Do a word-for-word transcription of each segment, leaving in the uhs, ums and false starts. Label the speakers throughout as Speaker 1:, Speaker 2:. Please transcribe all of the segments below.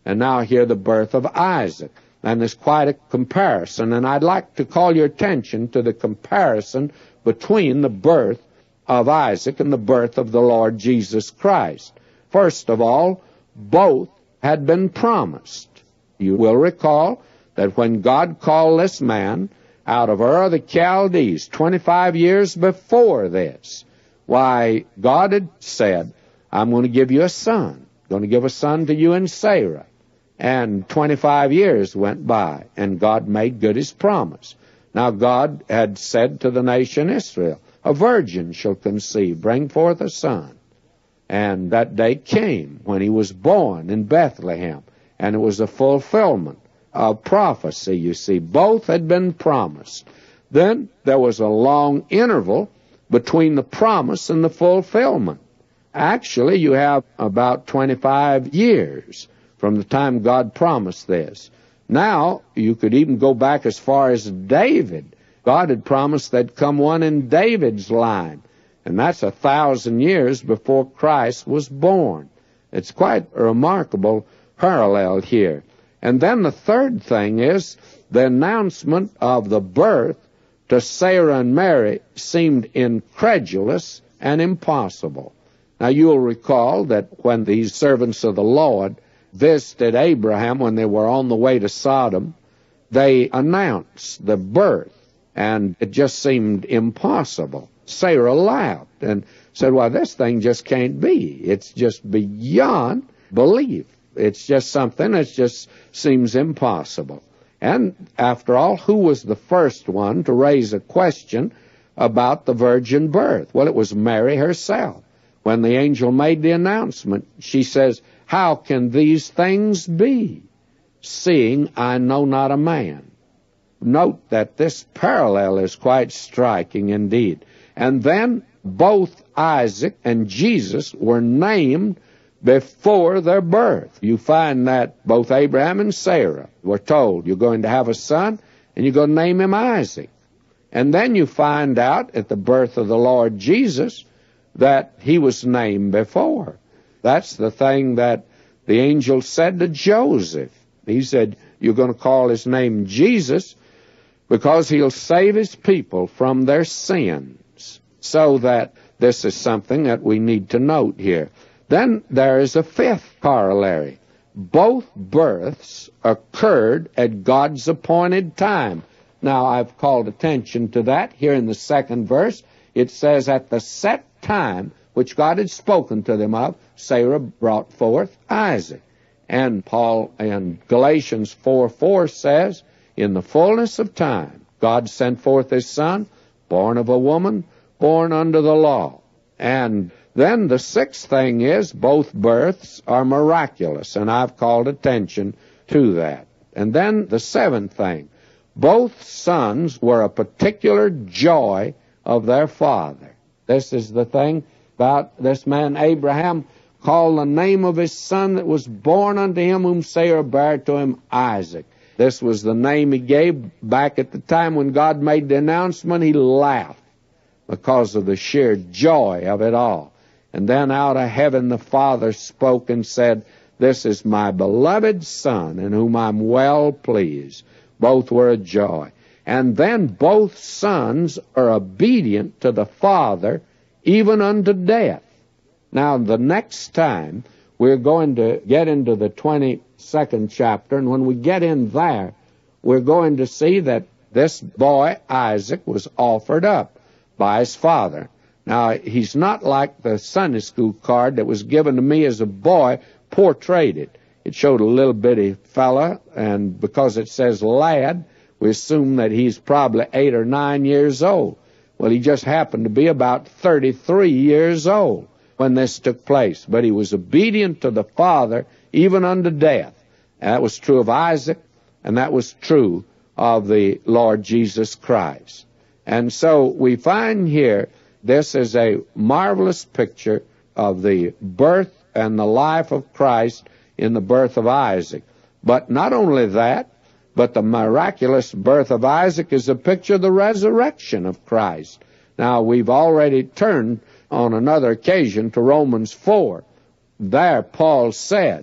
Speaker 1: And now here the birth of Isaac. And there's quite a comparison. And I'd like to call your attention to the comparison between the birth of Isaac and the birth of the Lord Jesus Christ. First of all, both had been promised. You will recall that when God called this man out of Ur of the Chaldees twenty-five years before this, why, God had said, I'm going to give you a son. I'm going to give a son to you and Sarah. And twenty-five years went by, and God made good his promise. Now God had said to the nation Israel, a virgin shall conceive, bring forth a son. And that day came when he was born in Bethlehem, and it was a fulfillment of prophecy, you see. Both had been promised. Then there was a long interval between the promise and the fulfillment. Actually, you have about twenty-five years from the time God promised this. Now, you could even go back as far as David. God had promised there'd come one in David's line, and that's a thousand years before Christ was born. It's quite a remarkable parallel here. And then the third thing is the announcement of the birth to Sarah and Mary seemed incredulous and impossible. Now, you'll recall that when these servants of the Lord visited Abraham when they were on the way to Sodom, they announced the birth, and it just seemed impossible. Sarah laughed and said, well, this thing just can't be. It's just beyond belief. It's just something that just seems impossible. And after all, who was the first one to raise a question about the virgin birth? Well, it was Mary herself. When the angel made the announcement, she says, how can these things be, seeing I know not a man? Note that this parallel is quite striking indeed. And then both Isaac and Jesus were named before their birth. You find that both Abraham and Sarah were told, you're going to have a son, and you're going to name him Isaac. And then you find out at the birth of the Lord Jesus that he was named before. That's the thing that the angel said to Joseph. He said, you're going to call his name Jesus because he'll save his people from their sins. So that this is something that we need to note here. Then there is a fifth corollary. Both births occurred at God's appointed time. Now, I've called attention to that here in the second verse. It says, at the set time which God had spoken to them of, Sarah brought forth Isaac. And Paul in Galatians four four says, in the fullness of time, God sent forth his son, born of a woman, born under the law. And then the sixth thing is, both births are miraculous, and I've called attention to that. And then the seventh thing, both sons were a particular joy of their father. This is the thing about this man Abraham, called the name of his son that was born unto him, whom Sarah bare to him, Isaac. This was the name he gave back at the time when God made the announcement. He laughed because of the sheer joy of it all. And then out of heaven the Father spoke and said, this is my beloved Son, in whom I'm well pleased. Both were a joy. And then both sons are obedient to the Father, even unto death. Now, the next time, we're going to get into the twenty-second chapter, and when we get in there, we're going to see that this boy, Isaac, was offered up by his father. Now, he's not like the Sunday school card that was given to me as a boy portrayed it. It showed a little bitty fella, and because it says lad, we assume that he's probably eight or nine years old. Well, he just happened to be about thirty-three years old when this took place. But he was obedient to the Father, even unto death. And that was true of Isaac, and that was true of the Lord Jesus Christ. And so we find here, this is a marvelous picture of the birth and the life of Christ in the birth of Isaac. But not only that, but the miraculous birth of Isaac is a picture of the resurrection of Christ. Now, we've already turned on another occasion to Romans four. There, Paul said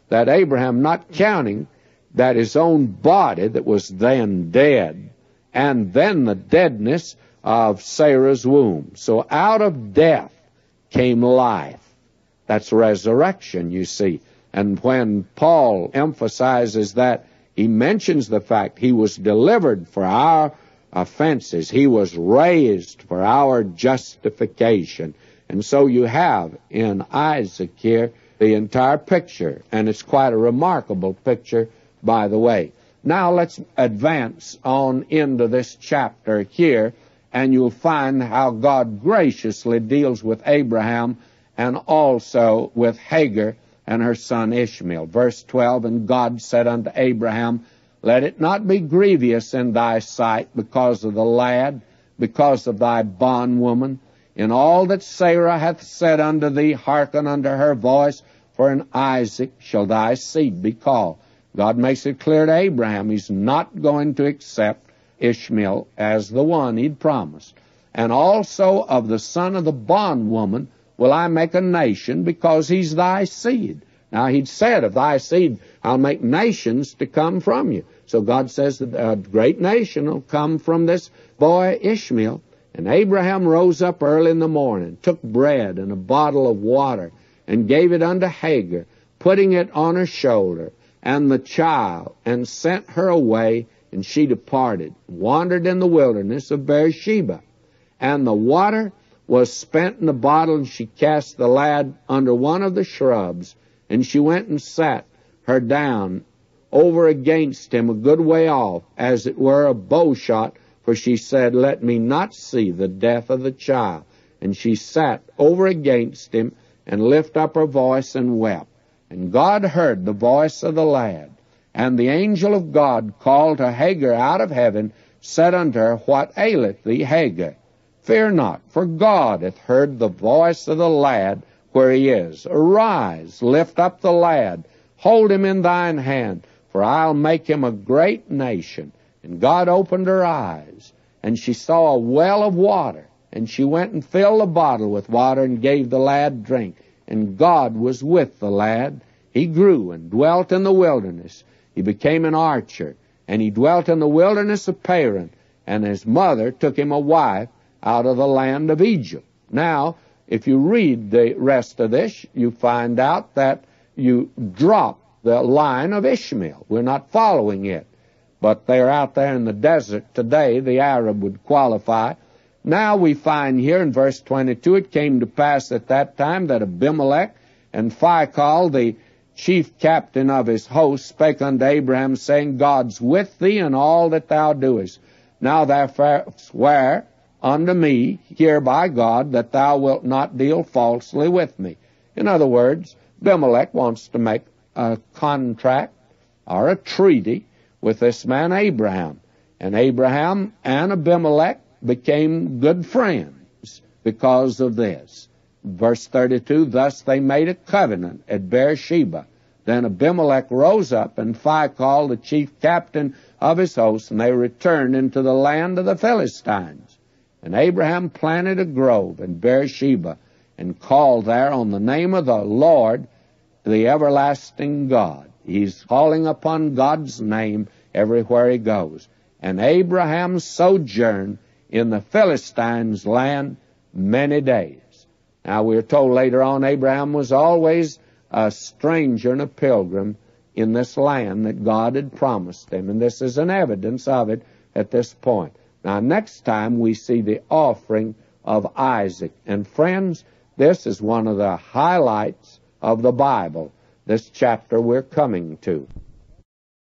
Speaker 1: that Abraham, not counting that his own body that was then dead, and then the deadness of Sarah's womb. So out of death came life. That's resurrection, you see. And when Paul emphasizes that, he mentions the fact he was delivered for our offenses. He was raised for our justification. And so you have in Isaac here the entire picture, and it's quite a remarkable picture, by the way. Now let's advance on into this chapter here, and you'll find how God graciously deals with Abraham and also with Hagar and her son Ishmael. Verse twelve, and God said unto Abraham, let it not be grievous in thy sight because of the lad, because of thy bondwoman. In all that Sarah hath said unto thee, hearken unto her voice, for in Isaac shall thy seed be called. God makes it clear to Abraham he's not going to accept Ishmael as the one he'd promised. And also of the son of the bondwoman will I make a nation, because he's thy seed. Now he'd said, of thy seed I'll make nations to come from you. So God says that a great nation will come from this boy Ishmael. And Abraham rose up early in the morning, took bread and a bottle of water, and gave it unto Hagar, putting it on her shoulder, and the child, and sent her away, and she departed, wandered in the wilderness of Beersheba. And the water was spent in the bottle, and she cast the lad under one of the shrubs, and she went and sat her down over against him a good way off, as it were a bow shot, for she said, let me not see the death of the child. And she sat over against him, and lift up her voice and wept. And God heard the voice of the lad. And the angel of God called to Hagar out of heaven, said unto her, what aileth thee, Hagar? Fear not, for God hath heard the voice of the lad where he is. Arise, lift up the lad, hold him in thine hand, for I'll make him a great nation. And God opened her eyes, and she saw a well of water. And she went and filled the bottle with water and gave the lad drink. And God was with the lad. He grew and dwelt in the wilderness. He became an archer, and he dwelt in the wilderness of Paran. And his mother took him a wife out of the land of Egypt. Now, if you read the rest of this, you find out that you drop the line of Ishmael. We're not following it. But they're out there in the desert today, the Arab would qualify. Now we find here in verse twenty-two, it came to pass at that time that Abimelech and Phicol, the chief captain of his host, spake unto Abraham, saying, God's with thee in all that thou doest. Now therefore swear unto me here by God that thou wilt not deal falsely with me. In other words, Abimelech wants to make a contract or a treaty with this man Abraham. And Abraham and Abimelech became good friends because of this. Verse thirty-two, thus they made a covenant at Beersheba. Then Abimelech rose up, and Phicol, the chief captain of his host, and they returned into the land of the Philistines. And Abraham planted a grove in Beersheba, and called there on the name of the Lord, the everlasting God. He's calling upon God's name everywhere he goes. And Abraham sojourned in the Philistines' land many days. Now we're told later on Abraham was always a stranger and a pilgrim in this land that God had promised him, and this is an evidence of it at this point. Now next time we see the offering of Isaac. And friends, this is one of the highlights of the Bible, this chapter we're coming to.